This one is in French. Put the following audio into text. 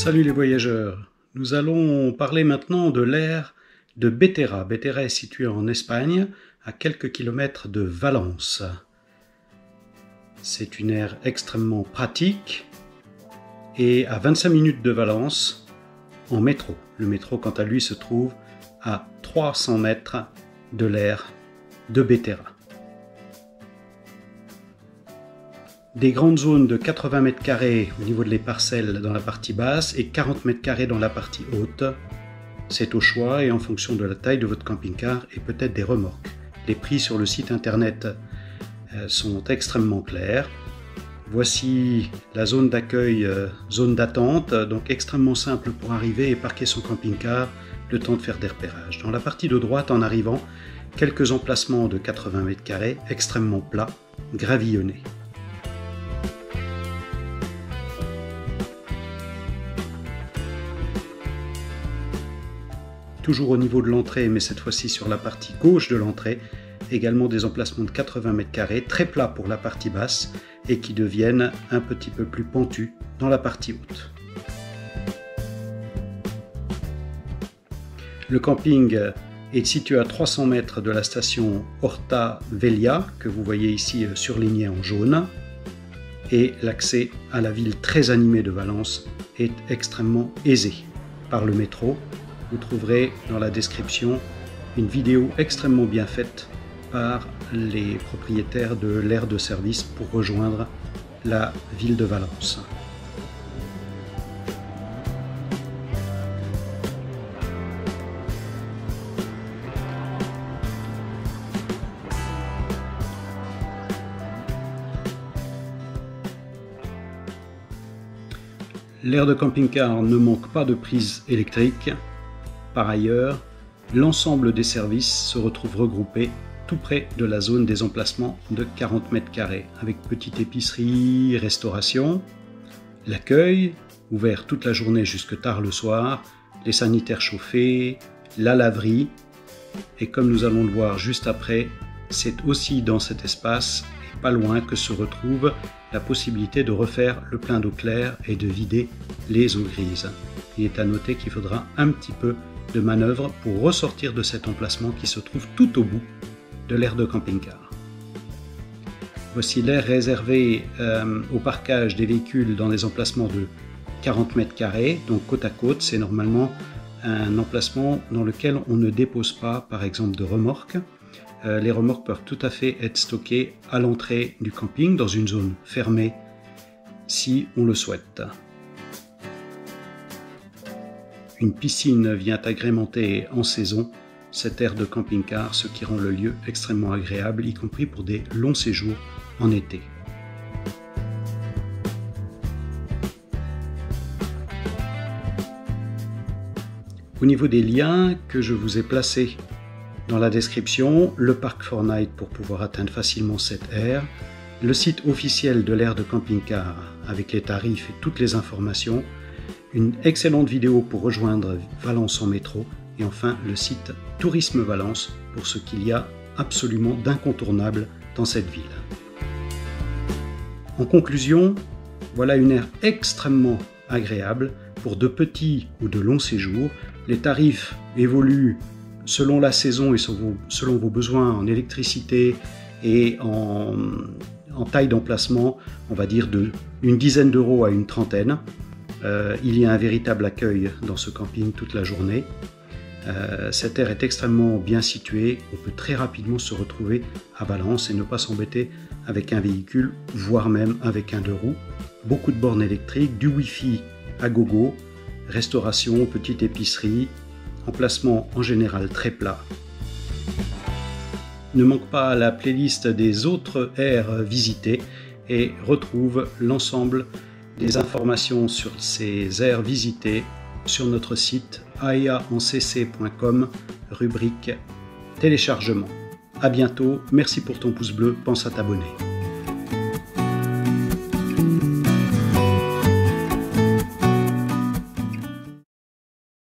Salut les voyageurs, nous allons parler maintenant de l'aire de Bétera. Bétera est située en Espagne, à quelques kilomètres de Valence. C'est une aire extrêmement pratique et à 25 minutes de Valence en métro. Le métro, quant à lui, se trouve à 300 mètres de l'aire de Bétera. Des grandes zones de 80 mètres carrés au niveau des parcelles dans la partie basse et 40 mètres carrés dans la partie haute. C'est au choix et en fonction de la taille de votre camping-car et peut-être des remorques. Les prix sur le site internet sont extrêmement clairs. Voici la zone d'accueil, zone d'attente, donc extrêmement simple pour arriver et parquer son camping-car, le temps de faire des repérages. Dans la partie de droite, en arrivant, quelques emplacements de 80 mètres carrés, extrêmement plats, gravillonnés. Toujours au niveau de l'entrée, mais cette fois-ci sur la partie gauche de l'entrée, également des emplacements de 80 mètres carrés, très plats pour la partie basse et qui deviennent un petit peu plus pentus dans la partie haute. Le camping est situé à 300 mètres de la station Horta Velia, que vous voyez ici surlignée en jaune, et l'accès à la ville très animée de Valence est extrêmement aisé par le métro. Vous trouverez dans la description une vidéo extrêmement bien faite par les propriétaires de l'aire de service pour rejoindre la ville de Valence. L'aire de camping-car ne manque pas de prise électrique. Par ailleurs, l'ensemble des services se retrouve regroupé tout près de la zone des emplacements de 40 mètres carrés, avec petite épicerie, restauration, l'accueil, ouvert toute la journée jusque tard le soir, les sanitaires chauffés, la laverie, et comme nous allons le voir juste après, c'est aussi dans cet espace, et pas loin, que se retrouve la possibilité de refaire le plein d'eau claire et de vider les eaux grises. Il est à noter qu'il faudra un petit peu de manœuvre pour ressortir de cet emplacement qui se trouve tout au bout de l'aire de camping-car. Voici l'aire réservée au parquage des véhicules dans des emplacements de 40 mètres carrés, donc côte à côte. C'est normalement un emplacement dans lequel on ne dépose pas, par exemple, de remorques. Les remorques peuvent tout à fait être stockées à l'entrée du camping, dans une zone fermée, si on le souhaite. Une piscine vient agrémenter en saison cette aire de camping-car, ce qui rend le lieu extrêmement agréable, y compris pour des longs séjours en été. Au niveau des liens que je vous ai placés dans la description, le parc Fortnite pour pouvoir atteindre facilement cette aire, le site officiel de l'aire de camping-car avec les tarifs et toutes les informations, une excellente vidéo pour rejoindre Valence en métro et enfin le site Tourisme Valence pour ce qu'il y a absolument d'incontournable dans cette ville. En conclusion, voilà une aire extrêmement agréable pour de petits ou de longs séjours. Les tarifs évoluent selon la saison et selon vos besoins en électricité et en taille d'emplacement, on va dire d'une dizaine d'euros à une trentaine. Il y a un véritable accueil dans ce camping toute la journée. Cette aire est extrêmement bien située. On peut très rapidement se retrouver à Valence et ne pas s'embêter avec un véhicule, voire même avec un deux roues. Beaucoup de bornes électriques, du Wi-Fi à gogo, restauration, petite épicerie, emplacement en général très plat. Ne manque pas la playlist des autres aires visitées et retrouve l'ensemble des informations sur ces aires visitées sur notre site aeancc.com, rubrique téléchargement. À bientôt, merci pour ton pouce bleu, pense à t'abonner.